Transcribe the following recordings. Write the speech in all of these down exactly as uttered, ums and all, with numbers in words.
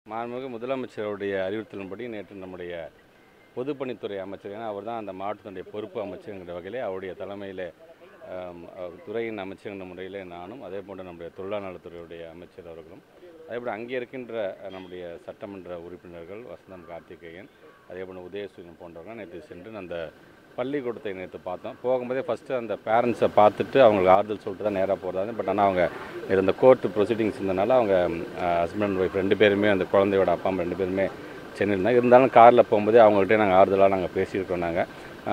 மாண்புமிகு முதலமைச்சருடைய அறிவுறுத்தலின்படி நேற்று நம்முடைய பொதுப்பணித்துறை அமைச்சர், ஏன்னா அவர் தான் அந்த மாவட்டத்தினுடைய பொறுப்பு அமைச்சருங்கிற வகையிலே அவருடைய தலைமையில் துறையின் அமைச்சர் என்ற முறையில் நானும், அதே போன்று நம்முடைய தொழிலாளர் நலத்துறையுடைய அமைச்சர் அவர்களும், அதேபோல் அங்கே இருக்கின்ற நம்முடைய சட்டமன்ற உறுப்பினர்கள் வசந்தம் கார்த்திகேயன், அதே போல் உதயசூரியன் போன்றவர்கள் நேற்று சென்று அந்த பள்ளிக்கூடத்தை நேற்று பார்த்தோம். போகும்போதே ஃபஸ்ட்டு அந்த பேரண்ட்ஸை பார்த்துட்டு அவங்களுக்கு ஆறுதல் சொல்லிட்டு தான் நேராக போகிறதாங்க. பட் ஆனால் அவங்க இந்த கோர்ட்டு ப்ரொசீடிங்ஸ் இருந்தனால அவங்க ஹஸ்பண்ட் அண்ட் ஒய்ஃப் ரெண்டு பேருமே, அந்த குழந்தையோட அப்பா அம்மா ரெண்டு பேருமே சென்னையில் இருந்தாங்க. இருந்தாலும் காரில் போகும்போதே அவங்கள்ட்டே நாங்கள் ஆறுதலாக நாங்கள் பேசியிருக்கோம். நாங்கள்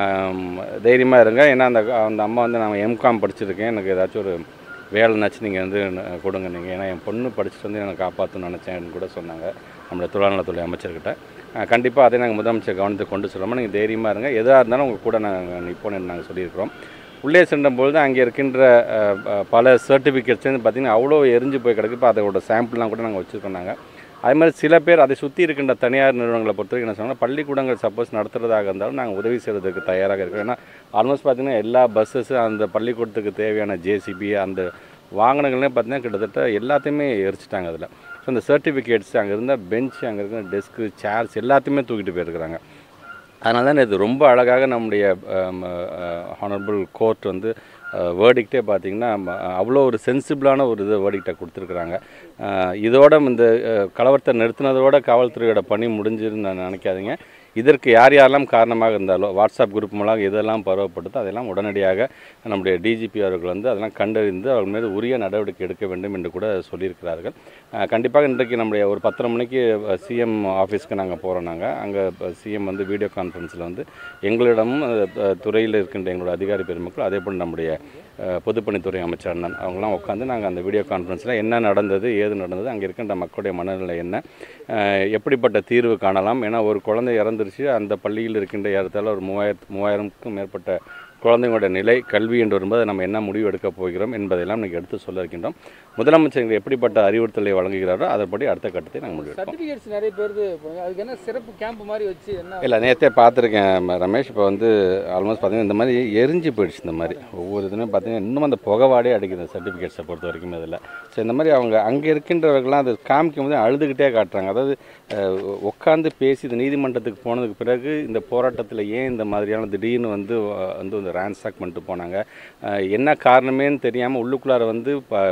தைரியமாக இருங்க, ஏன்னா அந்த அந்த அம்மா வந்து நான் எம்காம் படிச்சிருக்கேன், எனக்கு ஏதாச்சும் ஒரு வேலைனாச்சும் நீங்கள் வந்து கொடுங்க நீங்கள், ஏன்னா என் பொண்ணு படிச்சுட்டு வந்து எனக்கு காப்பாற்றணும்னு நினச்சேன்னு கூட சொன்னாங்க நம்மளுடைய தொழிலாளர் நலத்துறை அமைச்சர்கிட்ட. கண்டிப்பாக அதை நாங்கள் முதலமைச்சர் கவனத்துக்கு கொண்டு சொல்லுவோம். நீங்கள் தைரியமாக இருங்க, எதாக இருந்தாலும் உங்கள் கூட நாங்கள் நிற்போன்னு நாங்கள் சொல்லியிருக்கிறோம். உள்ளே சென்றபொழுது அங்கே இருக்கின்ற பல சர்டிஃபிகேட்ஸ் வந்து பார்த்திங்கன்னா அவ்வளோ எரிஞ்சு போய் கிடக்கு. இப்போ அதோட சாம்பிள்லாம் கூட நாங்கள் வச்சுருக்கோம். நாங்கள் அதே மாதிரி சில பேர் அதை சுற்றி இருக்கின்ற தனியார் நிறுவனங்களை பொறுத்தவரைக்கும் என்ன சொன்னால், பள்ளிக்கூடங்கள் சப்போஸ் நடத்துகிறதாக இருந்தாலும் நாங்கள் உதவி செய்கிறதுக்கு தயாராக இருக்கோம். ஏன்னா ஆல்மோஸ்ட் பார்த்திங்கன்னா எல்லா பஸ்ஸஸ் அந்த பள்ளிக்கூடத்துக்கு தேவையான ஜேசிபி அந்த வாகனங்கள்லேயும் பார்த்திங்கன்னா கிட்டத்தட்ட எல்லாத்தையுமே எரிச்சிட்டாங்க. அதில் ஸோ அந்த சர்டிஃபிகேட்ஸ், அங்கே இருந்த பெஞ்ச், அங்கே இருக்கிற டெஸ்க்கு, சேர்ஸ் எல்லாத்தையுமே தூக்கிட்டு போயிருக்கிறாங்க. அதனால தான் இது ரொம்ப அழகாக நம்முடைய ஹானரபிள் கோர்ட் வந்து வேர்டிக்டே பார்த்திங்கன்னா அவ்வளோ ஒரு சென்சிபிளான ஒரு இது வேர்டிக்டை கொடுத்துருக்குறாங்க. இதோட இந்த கலவரத்தை நிறுத்தினதோட காவல்துறையோட பணி முடிஞ்சுன்னு நான் நினைக்காதீங்க. இதற்கு யார் யாரெல்லாம் காரணமாக இருந்தாலோ வாட்ஸ்அப் குரூப் மூலம் இதெல்லாம் பரவப்படுத்து அதெல்லாம் உடனடியாக நம்முடைய டிஜிபி அவர்கள் வந்து அதெல்லாம் கண்டறிந்து அவர்கள் மீது உரிய நடவடிக்கை எடுக்க வேண்டும் என்று கூட சொல்லியிருக்கிறார்கள். கண்டிப்பாக இன்றைக்கு நம்முடைய ஒரு பத்தரை மணிக்கு சிஎம் ஆஃபீஸ்க்கு நாங்கள் போகிறோம். நாங்கள் அங்கே சிஎம் வந்து வீடியோ கான்ஃபரன்ஸில் வந்து எங்களிடமும் துறையில் இருக்கின்ற எங்களோட அதிகாரி பெருமக்கள், அதே போல் நம்முடைய பொதுப்பணித்துறை அமைச்சர் அண்ணன் அவங்களாம் உட்காந்து நாங்கள் அந்த வீடியோ கான்ஃபரன்ஸில் என்ன நடந்தது, ஏது நடந்தது, அங்கே இருக்கின்ற மக்களுடைய மனநிலை என்ன, எப்படிப்பட்ட தீர்வு காணலாம், ஏன்னா ஒரு குழந்தை இறந்துருச்சு, அந்த பள்ளியில் இருக்கின்ற ஏறத்தாழ ஒரு மூவாயிரத்து மூவாயிரம்க்கும் மேற்பட்ட குழந்தைங்களோட நிலை, கல்வி என்று வரும்போது நம்ம என்ன முடிவு எடுக்கப் போகிறோம் என்பதையெல்லாம் இன்றைக்கி எடுத்து சொல்ல இருக்கின்றோம். முதலமைச்சர் எப்படிப்பட்ட அறிவுறுத்தலை வழங்குகிறாரோ அதன்படி அடுத்த கட்டத்தை நாங்கள் முடிவெடுப்போம். சர்டிஃபிகேட்ஸ் நிறைய பேர் அதுக்கு என்ன சிறப்பு கேம்ப் மாதிரி வச்சு என்ன இல்லை, நேற்றே பார்த்துருக்கேன் ரமேஷ். இப்போ வந்து ஆல்மோஸ்ட் பார்த்தீங்கன்னா இந்த மாதிரி எரிஞ்சு போயிடுச்சு. இந்த மாதிரி ஒவ்வொரு இதுவுமே பார்த்தீங்கன்னா இன்னும் அந்த புகவாடே அடிக்குது சர்டிஃபிகேட்ஸை பொறுத்த வரைக்கும் இதில். ஸோ இந்த மாதிரி அவங்க அங்கே இருக்கின்றவர்கள்லாம் அது காமிக்கும் போது அழுதுகிட்டே காட்டுறாங்க. அதாவது உட்காந்து பேசி இது நீதிமன்றத்துக்கு போனதுக்கு பிறகு இந்த போராட்டத்தில் ஏன் இந்த மாதிரியான திடீர்னு வந்து வந்து இந்த ரேன்சாக் பண்ணிட்டு போனாங்க, என்ன காரணமேன்னு தெரியாமல் உள்ளுக்குள்ளார வந்து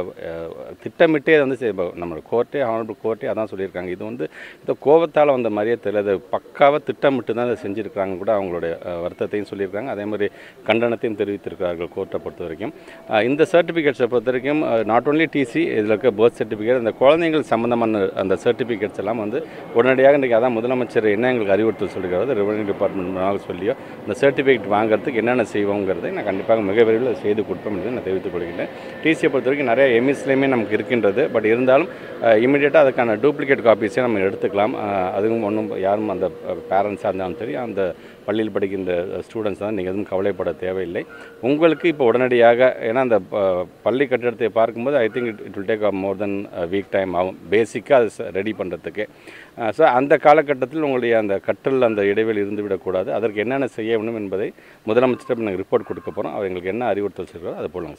திட்டமிட்டே வந்து நம்ம கோர்ட்டே ஹானரபிள் கோர்ட்டே அதான் சொல்லியிருக்காங்க. இது வந்து இந்த கோபத்தால் வந்த மாதிரியே தெரியல, அது பக்காவாக திட்டமிட்டு தான் அதை செஞ்சுருக்காங்க கூட அவங்களுடைய வருத்தத்தையும் சொல்லியிருக்காங்க. அதே மாதிரி கண்டனத்தையும் தெரிவித்திருக்கிறார்கள் கோர்ட்டை பொறுத்த வரைக்கும். இந்த சர்டிஃபிகேட்ஸை பொறுத்த வரைக்கும் நாட் ஓன்லி டிசி, இதில் இருக்க பர்த் சர்டிஃபிகேட், அந்த குழந்தைகள் சம்மந்தமான அந்த சர்டிஃபிகேட்ஸ் எல்லாம் வந்து உடனடியாக இன்றைக்கி அதான் முதலமைச்சர் என்ன எங்களுக்கு அறிவுறுத்தல் சொல்லிக்கிறது, ரெவன்யூ டிபார்ட்மெண்ட் சொல்லியோ இந்த சர்டிஃபிகேட் வாங்குறதுக்கு என்னென்ன செய்வோங்கிறதை நான் கண்டிப்பாக மிக விரைவில் செய்து கொடுப்போம் என்று நான் தெரிவித்துக் கொள்கிறேன். டிசியை பொறுத்த வரைக்கும் நிறைய எம்இஸ்லேயுமே நமக்கு இருக்கின்றது. பட் இருந்தாலும் இமீடியட்டாக அதுக்கான டூப்ளிகேட் காப்பீஸே நம்ம எடுத்துக்கலாம். அதுவும் ஒன்றும் யாரும் அந்த பேரண்ட்ஸாக இருந்தாலும் சரி, அந்த பள்ளியில் படிக்கின்ற ஸ்டூடெண்ட்ஸ் தான் நீங்கள் எதுவும் கவலைப்பட தேவையில்லை. உங்களுக்கு இப்போ உடனடியாக, ஏன்னா அந்த பள்ளி கட்டிடத்தை பார்க்கும்போது I think it it will take more than week time ஆகும் பேசிக்காக அது ரெடி பண்ணுறதுக்கு. ஸோ அந்த காலகட்டத்தில் உங்களுடைய அந்த கற்றல் அந்த இடைவெளி இருந்துவிடக்கூடாது. அதற்கு என்னென்ன செய்ய வேண்டும் என்பதை முதலமைச்சர் நாங்கள் ரிப்போர்ட் கொடுக்க போகிறோம். அவர் எங்களுக்கு என்ன அறிவுறுத்தல் செய்கிறோம் அது போல் நாங்கள்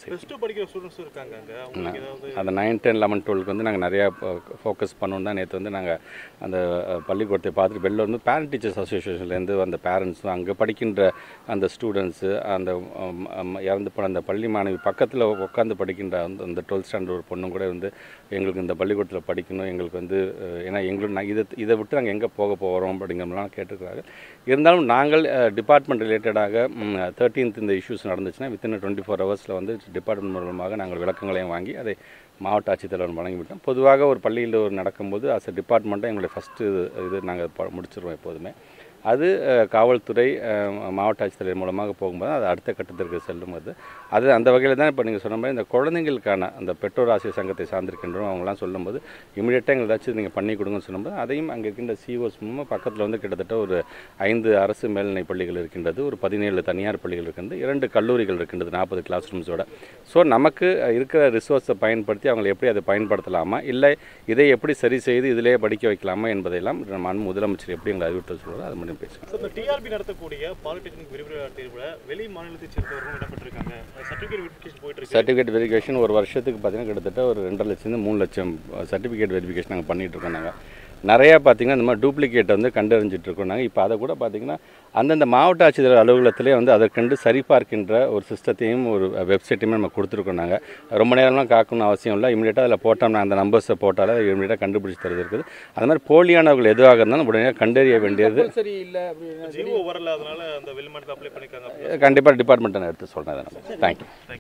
செய்வோம். அந்த நைன் டென் லெவன் டுவெல்க்கு வந்து நாங்கள் நிறையா ஃபோக்கஸ் பண்ணணும் தான். நேற்று வந்து நாங்கள் அந்த பள்ளிக்கூடத்தை பார்த்துட்டு வெளில வந்து பேரண்ட் டீச்சர்ஸ் அசோசியேஷன்லேருந்து அந்த பேரண்ட்ஸும் அங்கே படிக்கின்ற அந்த ஸ்டூடெண்ட்ஸு, அந்த இறந்து போன அந்த பள்ளி மாணவி பக்கத்தில் உட்காந்து படிக்கின்ற அந்த அந்த டுவெல்த் ஸ்டாண்டர்ட் ஒரு பொண்ணும் கூட வந்து எங்களுக்கு இந்த பள்ளிக்கூடத்தில் படிக்கணும், எங்களுக்கு வந்து ஏன்னா எங்களுக்கு நான் இதை இதை விட்டு நாங்கள் எங்கே போக போகிறோம் அப்படிங்கிறலாம் கேட்டுக்கிறாங்க. இருந்தாலும் நாங்கள் டிபார்ட்மெண்ட் ரிலேட்டடாக தேர்ட்டீன்த் இந்த இஷ்யூஸ் நடந்துச்சுன்னா வித்தின் டுவெண்ட்டி ஃபோர் ஹவர்ஸில் வந்து டிபார்ட்மெண்ட் மூலமாக நாங்கள் விளக்கங்களையும் வாங்கி அதை மாவட்ட ஆட்சித்தலைவர் வழங்கிவிட்டோம். பொதுவாக ஒரு பள்ளியில் ஒரு நடக்கும்போது அஸ் அ டிபார்ட்மெண்ட்டாக எங்களுடைய ஃபஸ்ட்டு இது நாங்கள் முடிச்சிடுவோம் எப்போதுமே. அது காவல்துறை மாவட்ட ஆட்சித்தலைவர் மூலமாக போகும்போது அது அடுத்த கட்டத்திற்கு செல்லும். அது அது அந்த வகையில் தான் இப்போ நீங்கள் சொன்ன மாதிரி இந்த குழந்தைங்களுக்கான அந்த பெற்றோர் ஆசிரியர் சங்கத்தை சார்ந்திருக்கின்றோம் அவங்களாம் சொல்லும்போது இமீடியட்டாக எங்களுக்கு ஏதாச்சும் நீங்கள் பண்ணி கொடுங்கன்னு சொல்லும்போது அதையும் அங்கே இருக்கின்ற சிஓஸ் மூலமாக பக்கத்தில் வந்து கிட்டத்தட்ட ஒரு ஐந்து அரசு மேல்நிலை பள்ளிகள் இருக்கின்றது, ஒரு பதினேழு தனியார் பள்ளிகள் இருக்கின்றது, இரண்டு கல்லூரிகள் இருக்கின்றது, நாற்பது கிளாஸ் ரூம்ஸோட. ஸோ நமக்கு இருக்கிற ரிசோர்ஸை பயன்படுத்தி அவங்களை எப்படி அதை பயன்படுத்தலாமா, இல்லை இதை எப்படி சரி செய்து இதிலே படிக்க வைக்கலாமா என்பதையெல்லாம் நம்ம முதலமைச்சர் எப்படி எங்களை அறிவுறுத்தல் சொல்கிறார் அது மட்டும் பேசுகிறோம். டிஆர்பி நடத்தக்கூடிய பாலிடெக்னிக் விரிவுரை தேர்வில் வெளி மாநிலத்தை சேர்ந்தவர்களும் இடம்பெற்றிருக்காங்க. சர்டிஃபிகேட் வெரிஃபிகேஷன் போயிட்டு இருக்கு. சர்டிஃபிகேட் வெரிஃபிகேஷன் ஒரு வருஷத்துக்கு பார்த்தீங்கன்னா கிட்டத்தட்ட ஒரு ரெண்டரை லட்சம் மூணு லட்சம் சர்டிஃபிகேட் வெரிஃபிகேஷன் நாங்கள் பண்ணிகிட்டு இருக்கோம். நாங்கள் நிறையா பார்த்திங்கன்னா இந்த மாதிரி டூப்ளிகேட் வந்து கண்டறிஞ்சிட்டு இருக்கோம் நாங்கள். இப்போ அதை கூட பார்த்திங்கன்னா அந்தந்த மாவட்ட ஆட்சித்தலைவர் அலுவலகத்திலே வந்து அதற்கென்று சரிபார்க்கின்ற ஒரு சிஸ்டத்தையும் ஒரு வெப்சைட்டையுமே நம்ம கொடுத்துருக்கோம். நாங்கள் ரொம்ப நேரம்லாம் காக்கணும்னு அவசியம் இல்லை. இமீடியட்டாக அதில் போட்டோம்னா அந்த நம்பர்ஸை போட்டாலே இமீடியட்டாக கண்டுபிடிச்சி தருது இருக்குது. அது மாதிரி போலியானவர்கள் எதுவாக இருந்தாலும் உடனே கண்டறிய வேண்டியது சரி இல்லை அப்படின்னா ஜீவோ வரல, அதனால அந்த வெளிமாநிலத்தை அப்ளை பண்ணிருக்காங்க. கண்டிப்பாக டிபார்ட்மெண்ட்டை நான் எடுத்து சொல்கிறேன். தேங்க்யூ.